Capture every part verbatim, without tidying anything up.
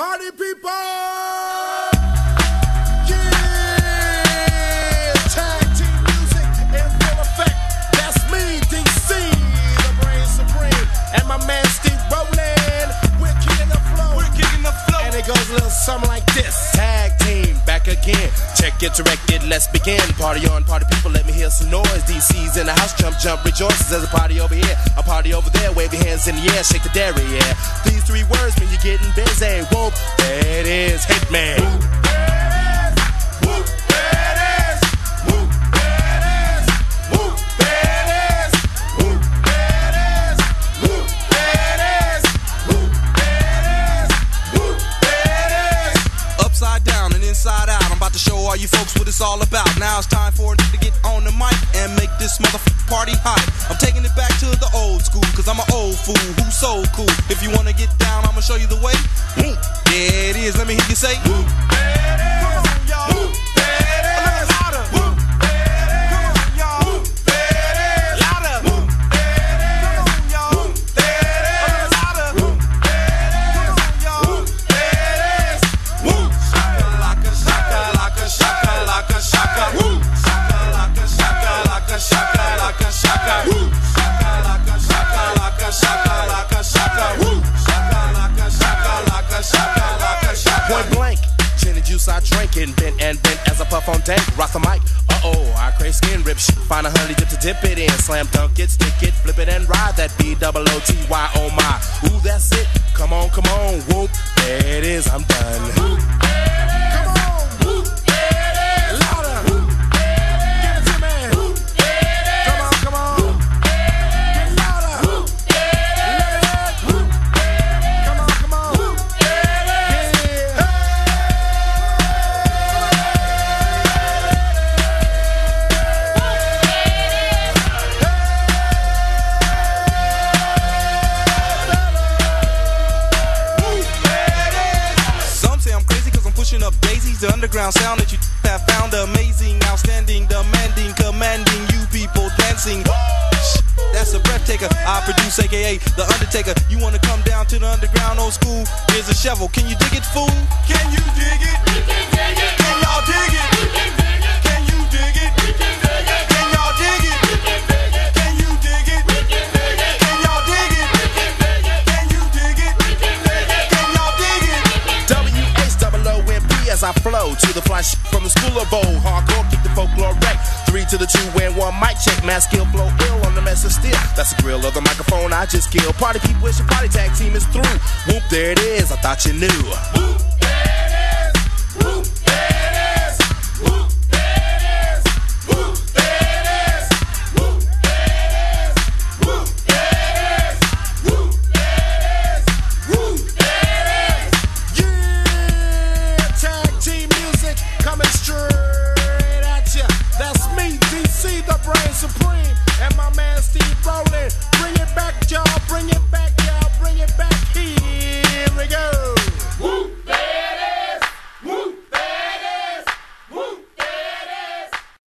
Party people! Yeah! Tag team music in full effect. That's me, D C, the brain supreme. And my man Steve Rowland. We're kicking the flow. We're kicking the flow. And it goes a little something like this. Tag team, back again. Check it, direct it, let's begin. Party on, party people, let me hear some noise. D C's in the house, jump, jump, rejoices. There's a party over here, a party over there. Wave your hands in the air, shake the dairy, yeah. These three words mean you're getting busy. Whoop, there it is, hit me. Whoop, there it is. Whoop, there it is. Whoop, there it is. Whoop, there it is. Whoop, there it is. Whoop, there it is. Whoop, there it is. Whoop, there it is. Upside down and inside out, I'm about to show all you folks what it's all about. Now it's time for it to get on the mic and make this motherfucking party hot. I'm taking it back to the old school, cause I'm an old fool who's so cool. If you wanna get down, I'ma show you the way. Whoop, there it is, let me hear you say whoop, there it is. Come on, y'all. Whoop, there it is. A little louder. Whoop, there it is. Come on, y'all. Whoop, there it is. Louder. Whoop, there it is. Come on, y'all. Whoop, there it is. A little louder. Whoop, there it is. Come on, y'all. Whoop, there it is. Whoop, shaka-laka, shaka-laka, shaka-laka, shaka. Whoop, shaka-laka, shaka-laka, shaka-laka, shaka. Whoop, shaka-laka, shaka-laka, shaka-laka, shaka. Whoop, shaka-laka, shaka-laka, shaka-laka, shaka. Point blank, gin and juice I drink and bent and bent as I puff on dank. Rock the mic, uh-oh, I crave skin rip shit. Find a honey dip to dip it in. Slam dunk it, stick it, flip it and ride that B O O T Y, oh my. Ooh, that's it, come on, come on, whoop, there it is, I'm done. Whoop, there it is. Come on, whoop, there it is. Louder, whoop, there it is. Give it to me, whoop, there it is. Come on, come on, whoop, there it is. Get louder, whoop, there it is. Let it hit, whoop, there it is. Come on, come on, whoop, there it is. Yeah. Some say I'm crazy cause I'm pushing up daisies. The underground sound that you have found amazing, outstanding, demanding, commanding you people dancing. Shh, that's a breath taker. I produce, aka The Undertaker. You wanna come down to the underground old school? Here's a shovel. Can you dig it, fool? Can you dig it? We can dig it. Can y'all dig it? We can dig it. Can you dig it? We can dig it. Can y'all dig it? We can dig it. Can you dig it? We can dig it. Can y'all dig it? We can dig it. Can you dig it? We can dig it. Can y'all dig it? W H O O M P as I flow to the fly sh from the school of old. Hardcore, kick the folklore wreck. Three to the two and one mic check. Mass skill, flow ill on the mess of steel. That's the grill of the microphone I just killed. Party people, it's your party tag team is through. Whoop, there it is, I thought you knew. Whoop, there it is. Whoop, there it is. Whoop, there it is. Whoop, there it is. Whoop, there it is. Whoop, there it is. Whoop, there it is. Whoop, there it is. Yeah, tag team music coming straight at ya. That's me, D C, the brain supreme, and my man Steve Rowland. Bring it back, y'all. Bring it back, y'all. Bring it back. Here we go. Whoop, there it is. Whoop, there it is. Whoop, there it is.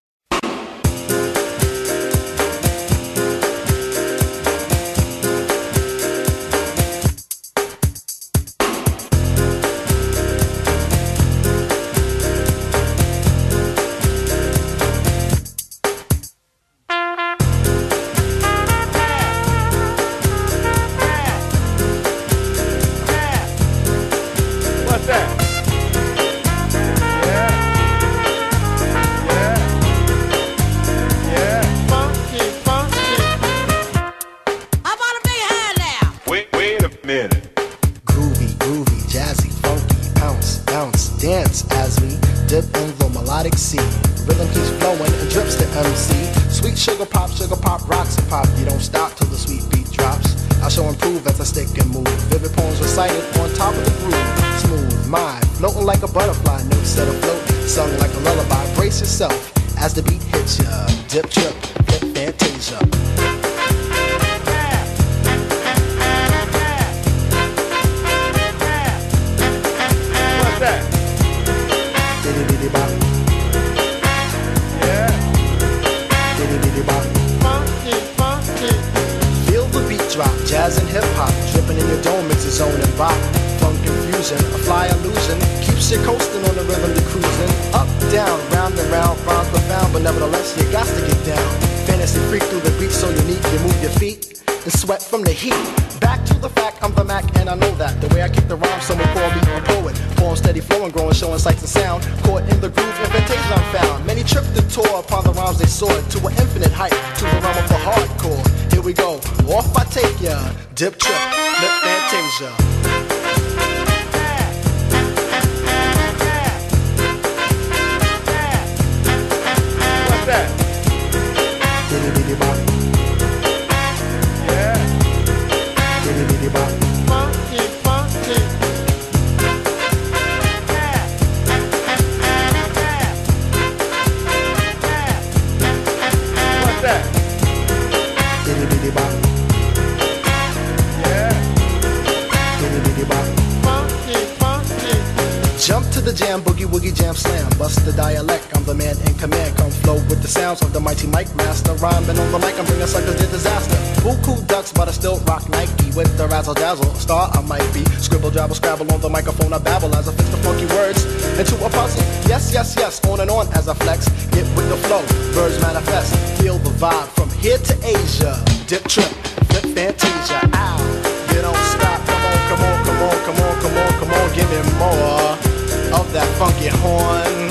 What's that? Yeah. Yeah. Yeah. Funky, funky. How about a big hand now? Wait, wait a minute. Groovy, groovy, jazzy, funky, bounce, bounce, dance as we dip in the melodic sea. Rhythm keeps flowing and drips to M C. Sweet sugar pop, sugar pop, rocks and pop. You don't stop till the sweet beat drops. I shall improve as I stick and move. Vivid poems recited on top of the groove. Smooth mind, floating like a butterfly, notes set afloat, sung like a lullaby. Brace yourself as the beat hits ya. Dip, trip, hip, fantasia. What's that? Diddy-diddy-bop. Yeah. Diddy-diddy-bop. Funky, funky. Feel the beat drop, jazz and hip hop, dripping in your dome, it's a zone and bop. Funk infusion, a fly shit coasting on the rhythm you're cruising. Up, down, round and round, rhymes profound, but nevertheless you got to get down. Fantasy freak through the beat so unique, you move your feet and sweat from the heat. Back to the fact, I'm the Mac and I know that. The way I kick the rhyme, someone call me a poet. Form steady flowing, growing, showing sights and sound. Caught in the groove, invitation I'm found. Many tripped and tore upon the rhymes they soared to an infinite height, to the realm of the hardcore. Here we go, off I take ya. Dip trip, lip fantasia. What's that? Diddy diddy bop. Yeah. Diddy diddy bop. Funky, funky. What's that? Diddy diddy bop. Yeah. Diddy diddy bop. Funky, funky. Jump to the jam, boogie woogie jam slam. Bust the dialect, I'm the man in command. Come flow with the sounds of the mighty mic master. Rhyming on the mic, I'm bringing suckers to disaster. Buku ducks, but I still rock Nike with the razzle dazzle. Star I might be. Scribble, jabble, scrabble on the microphone. I babble as I fix the funky words into a puzzle. Yes, yes, yes, on and on as I flex. Get with the flow, birds manifest. Feel the vibe from here to Asia. Dip trip, flip fantasia. Ow, you don't stop. Come on, come on, come on, come on, come on, come on. Give me more of that funky horn.